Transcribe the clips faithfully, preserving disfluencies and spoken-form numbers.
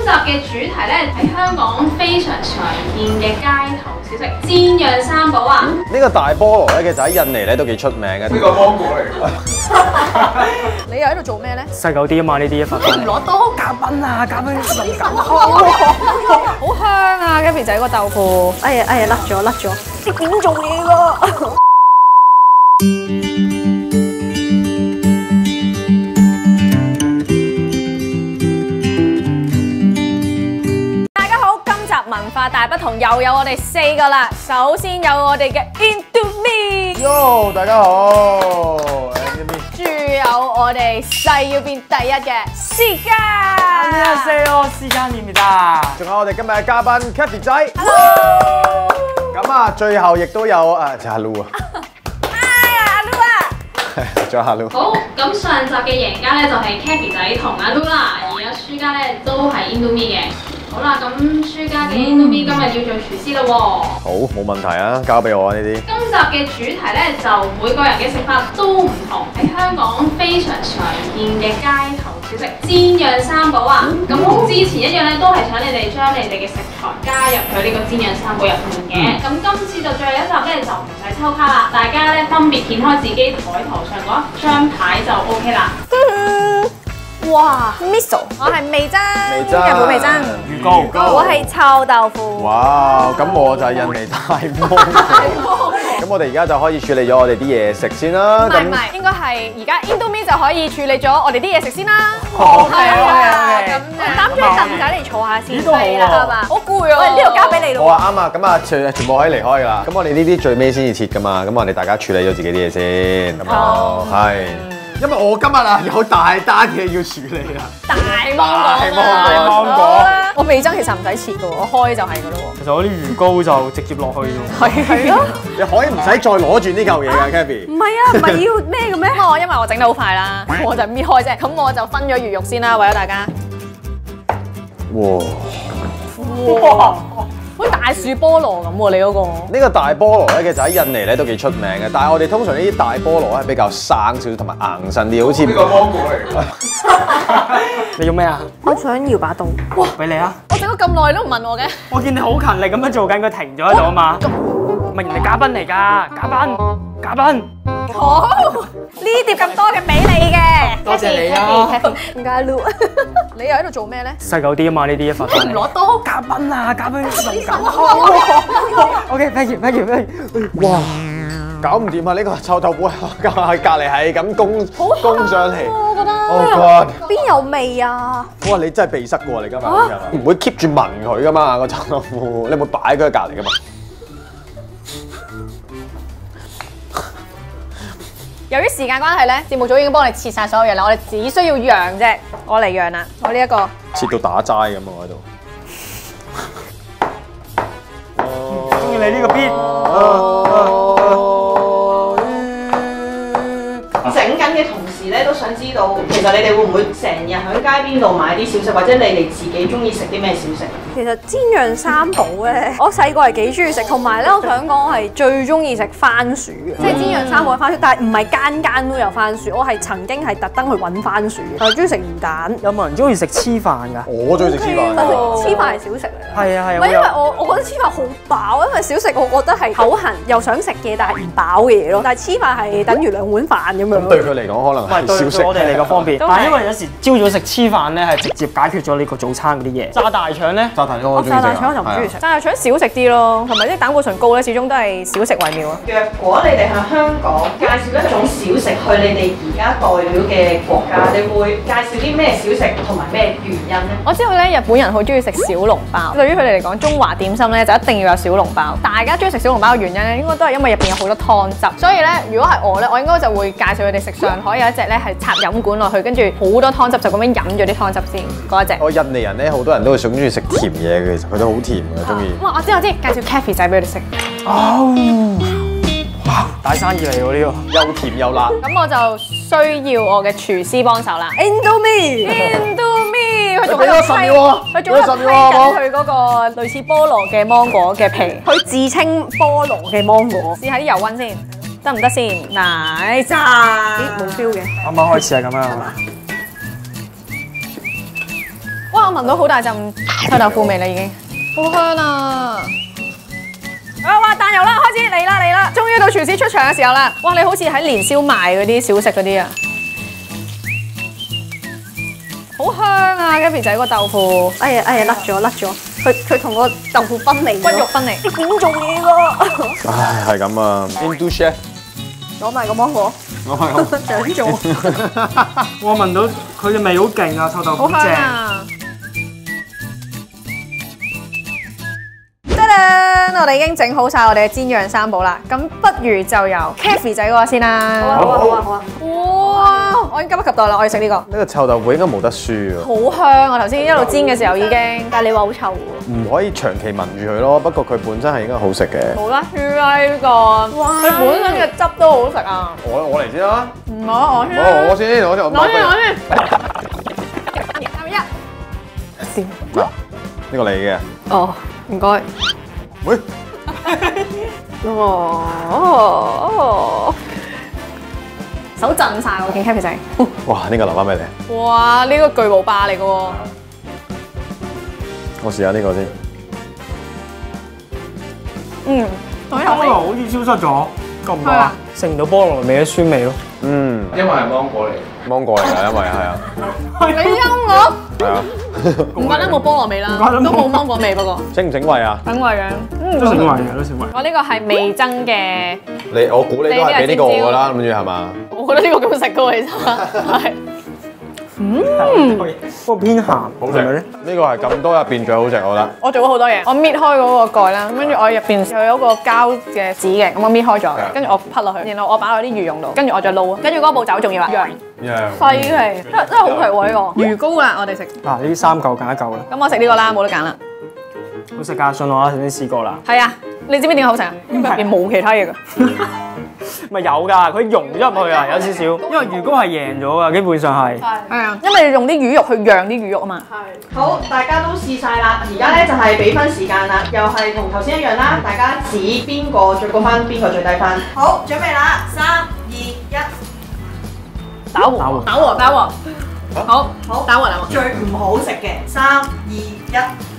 集嘅主題咧係香港非常常見嘅街頭小食煎釀三寶啊！ 呢個大菠蘿咧，其實喺印尼咧都幾出名嘅。呢個芒果嚟㗎。 你又喺度做咩咧？ 細嚿啲啊嘛，呢啲一份。 唔攞刀，嘉賓啊，嘉賓咁好香啊 ！Kathy 仔個豆腐，哎呀哎呀，甩咗甩咗，識點做嘢㗎？文化大不同，又有我哋四個啦。首先有我哋嘅 Indomie， Yo， 大家好 ，Indomie。 仲有我哋細要變第一嘅時間。 안녕하세요，時間念唔得。 仲有我哋今日嘅嘉賓 Kathy 仔。 Hello。 咁啊，最後亦都有誒，就係 Lu 啊。 哎呀，阿 Lu 啊。 仲有阿 Lu。 好，咁上集嘅贏家咧就係 Kathy 仔同阿 Lu 啦，而家輸家咧都係 Indomie 嘅。好啦，咁輸家嘅 Indomie 今日要做廚師啦喎。 好，冇問題啊，交俾我啊呢啲。 今集嘅主題咧就每個人嘅食法都唔同，喺香港非常常見嘅街頭小食煎釀三寶啊！咁同之前一樣咧，都係想你哋將你哋嘅食材加入去呢個煎釀三寶入面嘅。咁今次就最後一集咧就唔使抽卡啦，大家咧分別掀開自己台頭上嗰一張牌就 O K 啦。 哇 ，miso， 我係味噌， 味噌， 日本味噌， 魚糕， 我係臭豆腐。 哇，咁我就係印尼大芒。咁我哋而家就可以處理咗我哋啲嘢食先啦。 唔係唔係，應該係而家 Indomie 就可以處理咗我哋啲嘢食先啦。 好係啊，咁擔張凳仔嚟坐下先，係啦，係嘛？好攰啊！呢度交俾你咯。 好啊，啱啊，咁啊，全全部可以離開㗎啦。咁我哋呢啲最尾先至切㗎嘛，咁我哋大家處理咗自己啲嘢先，咁啊，係。因為我今日啊有大單嘢要處理啊！ 大芒果， 大芒果， 我味噌其實唔使切嘅喎，我開就係嘅咯喎。 其實我啲魚糕就直接落去咯。 係係咯， 你可以唔使再攞住呢嚿嘢㗎 ，Kathy。 唔係啊，唔係要咩嘅咩？我因為我整得好快啦，我就搣開啫。咁我就分咗魚肉先啦，為咗大家。 哇！ 哇！好似大樹菠蘿咁喎，你嗰個。 呢個大菠蘿咧，其實喺印尼咧都幾出名嘅，但係我哋通常呢啲大菠蘿係比較生少少同埋硬身啲，好似呢個芒果嚟㗎。 你要咩啊？ 我想搖把刀。 哇！俾你啊！ 我整咗咁耐都唔問我嘅。 我見你好勤力咁樣做緊，佢停咗喺度啊嘛。唔係人哋嘉賓嚟㗎，嘉賓，嘉賓。 好，呢碟咁多嘅俾你嘅。 多謝你啊。 點解 Lu？你又喺度做咩咧？ 細嚿啲啊嘛，呢啲一份。 唔攞刀， 嘉賓啊，嘉賓咁。OK，thank you，thank you，thank you。哇！ 搞唔掂啊！呢個臭豆腐喺隔離係咁攻攻上嚟， 我覺得。 Oh God！ 邊有味啊？ 哇！你真係鼻塞過你今日，唔會 keep 住聞佢噶嘛個臭豆腐，你有冇擺佢喺隔離噶嘛？ 由於時間關係咧，節目組已經幫你切晒所有嘢啦，我哋只需要揚啫。我嚟揚啦，我呢一個切到打齋咁啊！我喺度。 中意你呢個 beat。 整緊嘅同時咧，都想知道，其實你哋會唔會成日喺街邊度買啲小食，或者你哋自己中意食啲咩小食？ 其實煎釀三寶咧，我細個係幾中意食，同埋咧，我想講我係最中意食番薯嘅，即係煎釀三寶嘅番薯，但係唔係間間都有番薯，我係曾經係特登去揾番薯嘅。我中意食魚蛋。 有冇人中意食黐飯㗎？ 我中意食黐飯。 黐飯係小食嚟㗎。 係啊係啊。 唔係因為我我覺得黐飯好飽，因為小食我覺得係口痕又想食嘢，但係唔飽嘅嘢咯。但係黐飯係等於兩碗飯咁樣。 咁對佢嚟講可能係小食。 我哋嚟個方便，但係因為有時朝早食黐飯咧係直接解決咗你個早餐嗰啲嘢。炸大腸咧， 炸大腸我中意食。 炸大腸我就唔中意食。炸大腸少食啲咯，同埋啲膽固醇高咧，始終都係少食為妙啊。 若果你哋喺香港介紹一種小食去你哋而家代表嘅國家，你會介紹啲咩小食同埋咩原因咧？ 我知道咧，日本人好中意食小籠包。對於佢哋嚟講，中華點心咧就一定要有小籠包。大家中意食小籠包嘅原因咧，應該都係因為入邊有好多湯汁。所以咧，如果係我咧，我應該就會介紹佢哋食上海有一隻咧係插飲管落去，跟住好多湯汁就咁樣飲咗啲湯汁先嗰一隻。 我印尼人咧，好多人都會想中意食甜嘢嘅，其實佢都好甜嘅，中意。 哇！我知我知，介紹 Kathy 仔俾佢哋食。 哦，哇！大生意嚟喎呢個， 又甜又辣。 咁我就需要我嘅廚師幫手啦。Indomie，Indomie， 佢仲喺度批，佢仲喺度批緊佢嗰個類似菠蘿嘅芒果嘅皮。 佢自稱菠蘿嘅芒果。 試下啲油溫先，得唔得先？嗱，炸， 咦冇 feel 嘅。 啱啱開始係咁樣係嘛？ 哇！ 哇！我聞到好大陣臭豆腐味啦，已經好香啊！啊！哇！彈油啦，開始嚟啦嚟啦！終於到廚師出場嘅時候啦！哇！你好似喺年宵賣嗰啲小食嗰啲啊，好香啊！Kathy仔個豆腐， 哎呀哎呀，甩咗甩咗，佢佢同個豆腐分離， 骨肉分離。 你點做嘢㗎？ 唉，係咁啊 ，Indo chef， 攞埋個芒果， 我係我想做。 我聞到佢嘅味好勁啊，臭豆腐好香正。 啊！我哋已經整好晒我哋嘅煎釀三寶啦，咁不如就由 Kathy 仔嗰個先啦。 好啊好啊好啊好啊！ 哇！我已經急不及待啦，我要食呢個。 呢個臭豆腐應該冇得輸啊！ 好香啊！頭先一路煎嘅時候已經， 但係你話好臭喎。 唔可以長期聞住佢咯，不過佢本身係應該好食嘅。 冇得輸啊呢個！ 哇！ 佢本身嘅汁都好食啊！ 我我嚟先啦！ 唔好我先， 我我先，我先我我先我先。三一， 嗱，呢個你嘅。 哦，唔該。 喂， 哦哦，手震晒我見 Kathy 仔。 哇！呢個留翻俾你， 哇！呢個巨無霸嚟嘅喎。 我試下呢個先。 嗯，同一口味。 菠蘿好似消失咗，覺唔覺啊？食唔到菠蘿味嘅酸味咯。 嗯， 因為係芒果嚟。 芒果嚟㗎，因為係啊， 你陰我？ 係啊， 唔怪得冇菠蘿味啦，都冇芒果味不過。 整唔整胃啊？ 等胃嘅，嗯， 都成胃嘅，都成胃。 我呢個係味增嘅， 你我估你都係俾呢個我㗎啦，諗住係嘛？ 我覺得呢個幾好食嘅喎，其實係。 嗯，不過偏鹹， 好食係咪咧？ 呢個係咁多入邊最好食，我覺得。 我做咗好多嘢，我搣開嗰個蓋啦，跟住我入邊有一個膠嘅紙嘅，咁我搣開咗，跟住我潷落去，然後我擺落啲魚蓉度，跟住我再撈，跟住嗰個步驟仲要啊，揚，犀利，真係真係好食喎呢個。魚糕啦，我哋食， 嗱，呢啲三嚿揀一嚿啦， 咁我食呢個啦，冇得揀啦。 好食㗎，信我啦，頭先試過啦。 係啊，你知唔知點解好食啊？因為入邊冇其他嘢㗎。 咪有㗎，佢溶咗入去啊，有少少。因為魚糕係贏咗㗎，基本上係。 係啊，因為你用啲魚肉去釀啲魚肉啊嘛。 好，大家都試晒啦，而家咧就係比分時間啦，又係同頭先一樣啦，大家指邊個最高分，邊個最低分。好，準備啦，三二一， 打和， 打和打和，打和。好，好，打和，打和。 最唔好食嘅，三二一。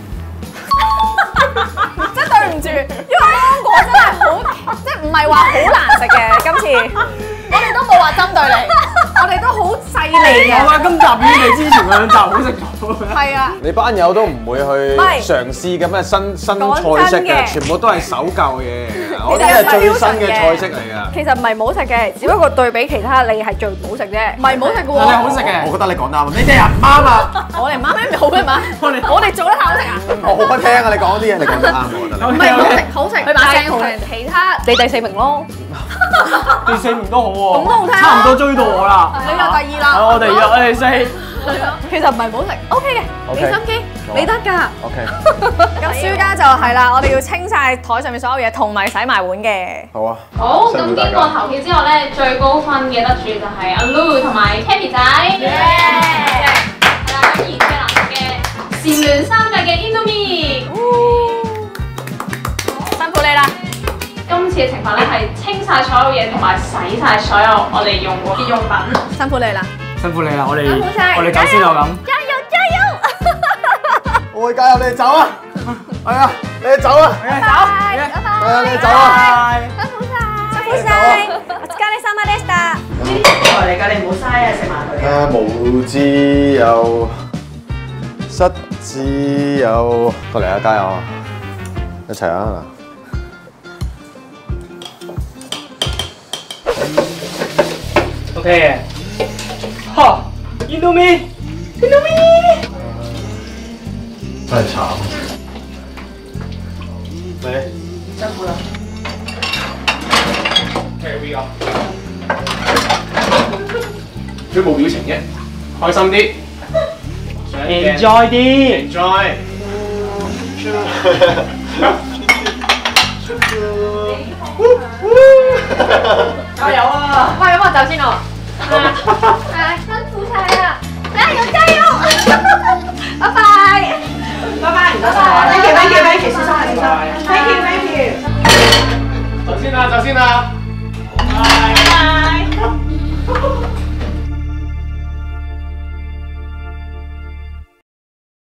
真係對唔住，因為芒果真係好，即係唔係話好難食嘅。今次我哋都冇話針對你，我哋都好細膩嘅。 我話今集已經比之前嗰兩集好食咗。 係啊， 你班友都唔會去係嘗試咁嘅新新講菜式嘅， 真嘅全部都係手舊嘢。我啲係最新嘅菜式嚟㗎。 其實唔係唔好食嘅，只不過對比其他你係最唔好食啫。 唔係唔好食嘅但係好食喎。 嘅。 我覺得你講得啱，你哋人唔啱啊！ 我哋媽咪好嘅嘛，我哋我哋做得太好食啊！ 我好不聽啊！你講啲嘢，你講得啱，我覺得你。 唔係好食，好食，佢把聲好聽。其他你第四名咯， 第四名都好喎， 咁都好聽啊差唔多追到我啦。 你就第二啦。 係我哋二，我哋四。 其實唔係唔好食，OK 嘅，俾心機，你得㗎。 OK， 咁輸家就係啦，我哋要清晒台上面所有嘢，同埋洗埋碗嘅。 好啊。 好，咁辛苦大家經過投票之後咧，最高分嘅得主就係阿 Lu 同埋 Kathy 仔。係啦，咁然之後藍色嘅蟬聯三甲嘅 Indomie。 辛苦你啦！ 今次嘅懲罰咧係清晒所有嘢同埋洗晒所有我哋用過嘅用品。 辛苦你啦！ 辛苦你啦，我哋辛苦晒我哋走先啦咁。 加油加油！ 我會加油，你哋走啊！係啊，你哋走啊！ 拜拜，拜拜， 係啊，你哋走啊！ 辛苦晒，辛苦晒，お疲れ様でした。 呢啲食材嚟㗎，你唔好嘥啊，食埋佢。 啊，無自由，失自由，過嚟啊，加油啊！一齊啊！ OK 嘅。嚇 ，Indomie，Indomie， 真係慘。你辛苦啦。 Here we go。佢冇表情嘅，開心啲。 enjoy 啲。 Enjoy。 加油啊！ 喂，咁我走先咯。 唉，辛苦晒啦！加油加油！拜拜， 拜拜，唔該晒。Thank you，thank you，thank you，小心啊，小心。Thank you，thank you。 走先啦，走先啦。